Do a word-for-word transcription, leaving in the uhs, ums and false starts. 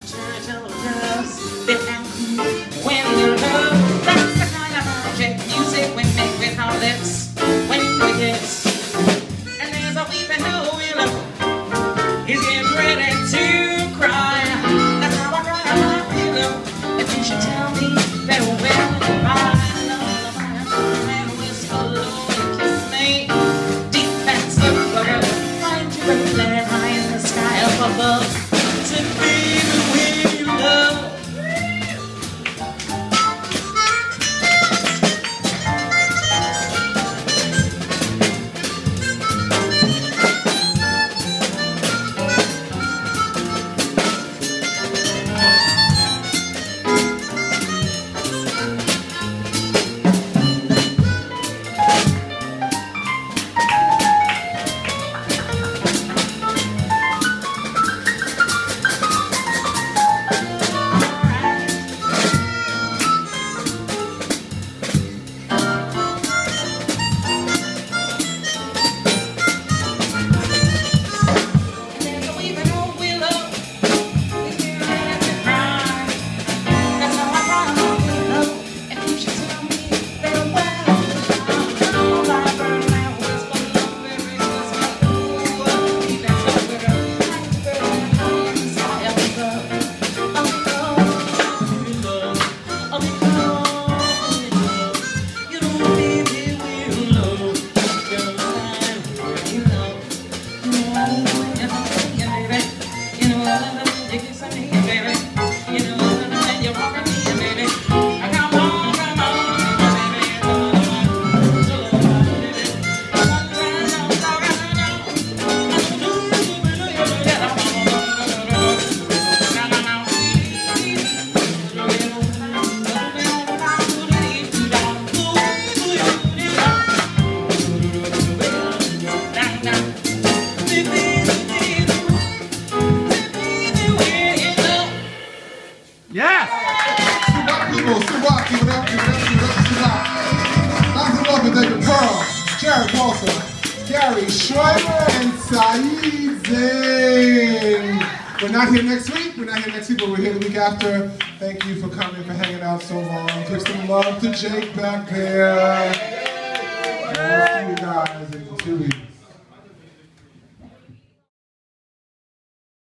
turtle doves, bit and cool when you love. That's the kind of magic music we make with our lips when we kiss. And there's a weeping willow, he's getting ready to cry. That's how I cry my willow. If you should tell me farewell goodbye, and whisper low and kiss me deep and slow. Flying to Birdland high in the sky up above. To be the way you love. Yes! People, Suwaki, whatever, whatever, whatever, Suwaki. Lots of love and David Pearl, Jared Walter, Gary Schreiber, and Saeed Zane. We're not here next week, we're not here next week, but we're here the week after. Thank you for coming, for hanging out so long. Give some love to Jake back there. We'll see you guys in two weeks.